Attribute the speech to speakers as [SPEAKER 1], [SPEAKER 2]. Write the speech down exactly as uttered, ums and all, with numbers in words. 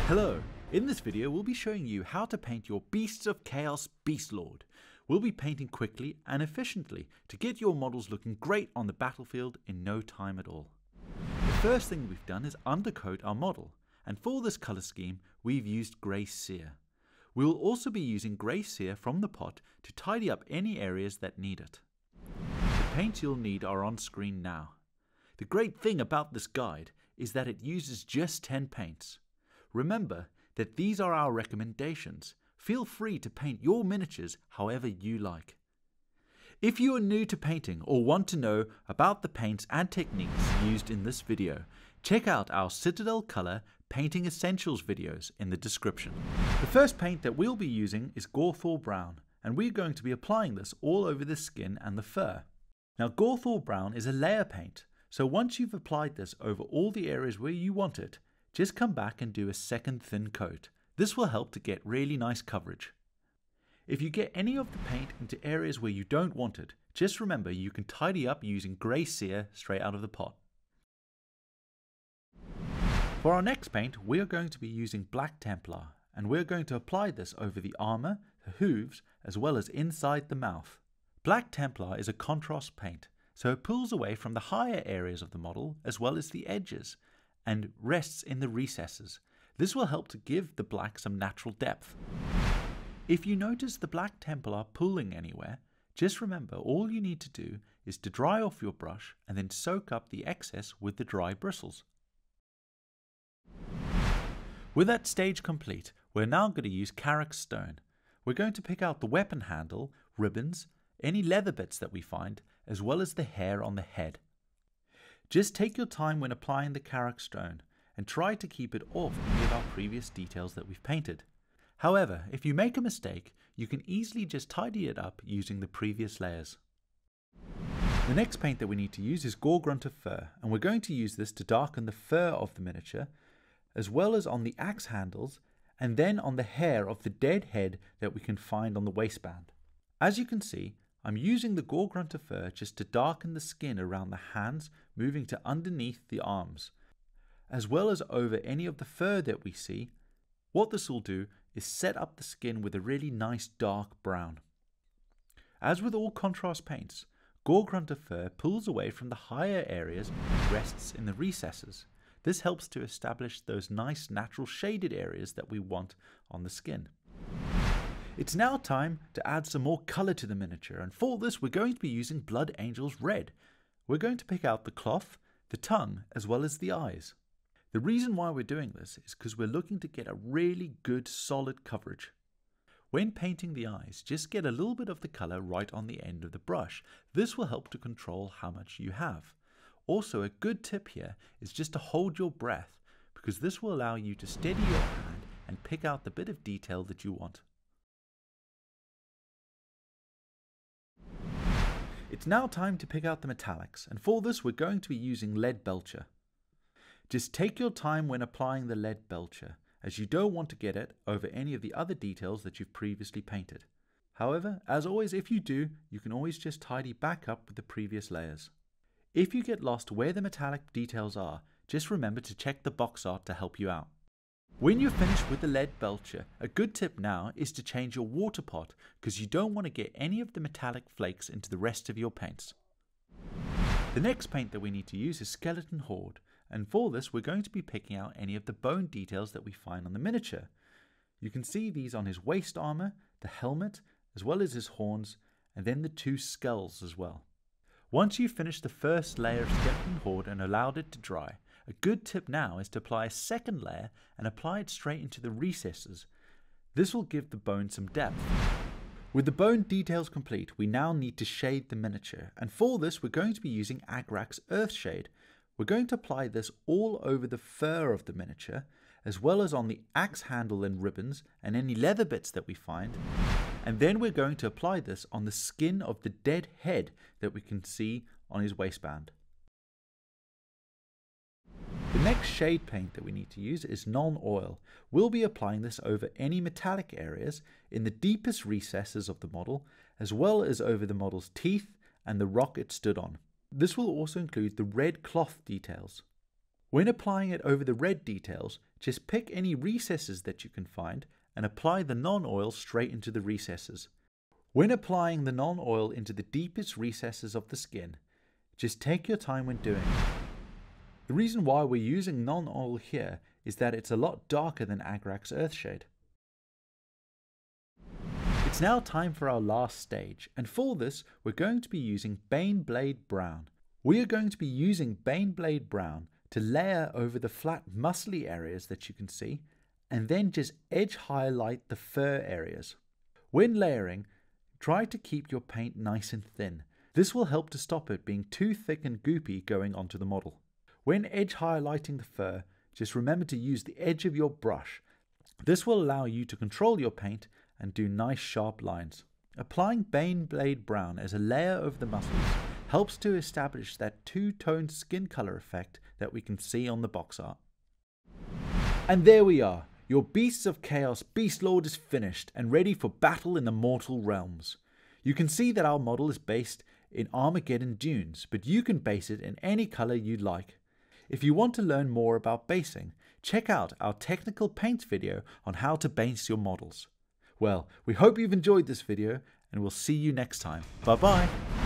[SPEAKER 1] Hello, in this video we'll be showing you how to paint your Beasts of Chaos Beastlord. We'll be painting quickly and efficiently to get your models looking great on the battlefield in no time at all. The first thing we've done is undercoat our model, and for this colour scheme we've used grey cere. We will also be using grey cere from the pot to tidy up any areas that need it. The paints you'll need are on screen now. The great thing about this guide is that it uses just ten paints. Remember that these are our recommendations. Feel free to paint your miniatures however you like. If you are new to painting or want to know about the paints and techniques used in this video, check out our Citadel Colour Painting Essentials videos in the description. The first paint that we'll be using is Gawthor Brown, and we're going to be applying this all over the skin and the fur. Now Gawthor Brown is a layer paint, so once you've applied this over all the areas where you want it, just come back and do a second thin coat. This will help to get really nice coverage. If you get any of the paint into areas where you don't want it, just remember you can tidy up using grey cere straight out of the pot. For our next paint, we are going to be using Black Templar, and we're going to apply this over the armour, the hooves, as well as inside the mouth. Black Templar is a contrast paint, so it pulls away from the higher areas of the model as well as the edges, and rests in the recesses. This will help to give the black some natural depth. If you notice the Black Templar pulling anywhere, just remember all you need to do is to dry off your brush and then soak up the excess with the dry bristles. With that stage complete, we're now going to use Karak stone. We're going to pick out the weapon handle, ribbons, any leather bits that we find, as well as the hair on the head. Just take your time when applying the Karak stone and try to keep it off any of our previous details that we've painted. However, if you make a mistake, you can easily just tidy it up using the previous layers. The next paint that we need to use is Gore-grunter Fur, and we're going to use this to darken the fur of the miniature, as well as on the axe handles, and then on the hair of the dead head that we can find on the waistband. As you can see, I'm using the Gore-grunter Fur just to darken the skin around the hands, moving to underneath the arms, as well as over any of the fur that we see. What this will do is set up the skin with a really nice dark brown. As with all contrast paints, Gore-grunter Fur pulls away from the higher areas and rests in the recesses. This helps to establish those nice natural shaded areas that we want on the skin. It's now time to add some more colour to the miniature, and for this we're going to be using Blood Angels Red. We're going to pick out the cloth, the tongue, as well as the eyes. The reason why we're doing this is because we're looking to get a really good solid coverage. When painting the eyes, just get a little bit of the colour right on the end of the brush. This will help to control how much you have. Also, a good tip here is just to hold your breath, because this will allow you to steady your hand and pick out the bit of detail that you want. It's now time to pick out the metallics, and for this we're going to be using lead belcher. Just take your time when applying the lead belcher, as you don't want to get it over any of the other details that you've previously painted. However, as always, if you do, you can always just tidy back up with the previous layers. If you get lost where the metallic details are, just remember to check the box art to help you out. When you're finished with the lead belcher, a good tip now is to change your water pot, because you don't want to get any of the metallic flakes into the rest of your paints. The next paint that we need to use is Skeleton Horde, and for this we're going to be picking out any of the bone details that we find on the miniature. You can see these on his waist armour, the helmet, as well as his horns, and then the two skulls as well. Once you've finished the first layer of Skeleton Horde and allowed it to dry, a good tip now is to apply a second layer and apply it straight into the recesses. This will give the bone some depth. With the bone details complete, we now need to shade the miniature, and for this we're going to be using Agrak's Earthshade. We're going to apply this all over the fur of the miniature, as well as on the axe handle and ribbons and any leather bits that we find, and then we're going to apply this on the skin of the dead head that we can see on his waistband. The next shade paint that we need to use is non-oil. We'll be applying this over any metallic areas in the deepest recesses of the model, as well as over the model's teeth and the rock it stood on. This will also include the red cloth details. When applying it over the red details, just pick any recesses that you can find and apply the non-oil straight into the recesses. When applying the non-oil into the deepest recesses of the skin, just take your time when doing it. The reason why we're using non-oil here is that it's a lot darker than Agrak's Earthshade. It's now time for our last stage, and for this we're going to be using Baneblade Brown. We are going to be using Baneblade Brown to layer over the flat muscly areas that you can see, and then just edge highlight the fur areas. When layering, try to keep your paint nice and thin. This will help to stop it being too thick and goopy going onto the model. When edge highlighting the fur, just remember to use the edge of your brush. This will allow you to control your paint and do nice sharp lines. Applying Baneblade Brown as a layer over the muscles helps to establish that two-toned skin color effect that we can see on the box art. And there we are. Your Beasts of Chaos Beastlord is finished and ready for battle in the mortal realms. You can see that our model is based in Armageddon Dunes, but you can base it in any color you'd like. If you want to learn more about basing, check out our technical paints video on how to base your models. Well, we hope you've enjoyed this video, and we'll see you next time. Bye bye!